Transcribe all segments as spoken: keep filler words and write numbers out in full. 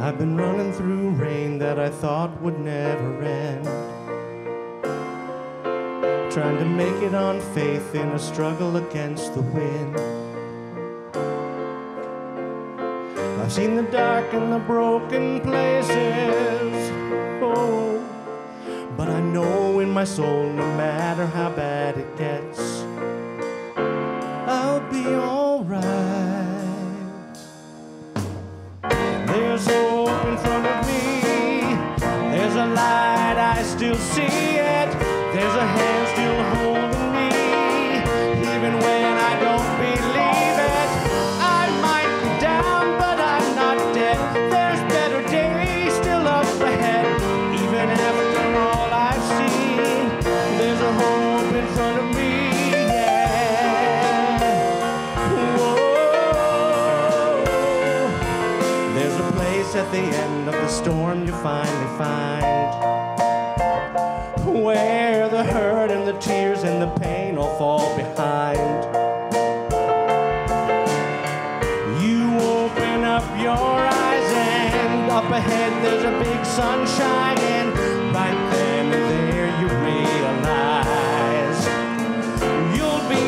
I've been running through rain that I thought would never end, trying to make it on faith in a struggle against the wind. I've seen the dark and the broken places, oh, but I know in my soul, no matter how bad it gets, I'll be alright. There's hope in front of me, there's a light, I still see it, there's a hand still holding me, even when I don't believe it. I might be down, but I'm not dead, there's better days still up ahead, even after all I've seen, there's a hope in front of me. At the end of the storm you finally find, where the hurt and the tears and the pain all fall behind. You open up your eyes and up ahead there's a big sun shining. Right then and there you realize you'll be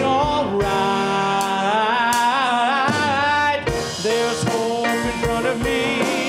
alright. There's hope in front of me,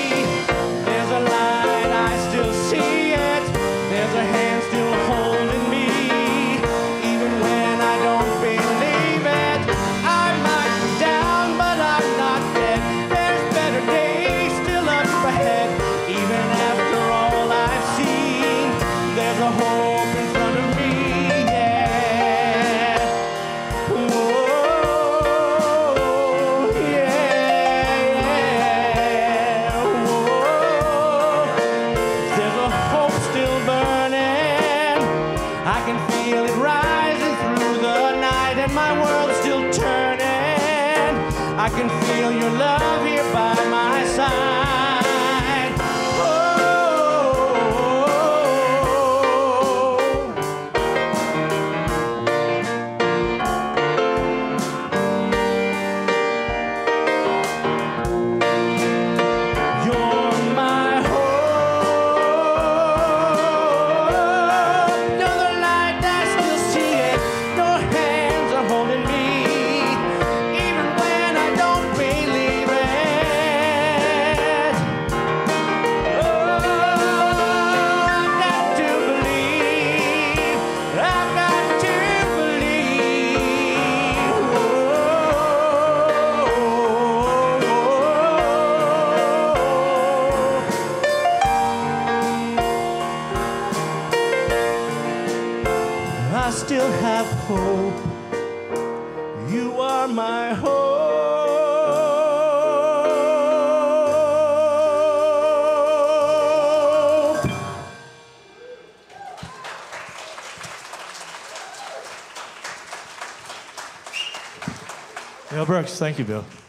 I can feel it rising through the night and my world's still turning. I can feel your love here by my side. You're my I still have hope. You are my hope. Bill Brooks, thank you, Bill.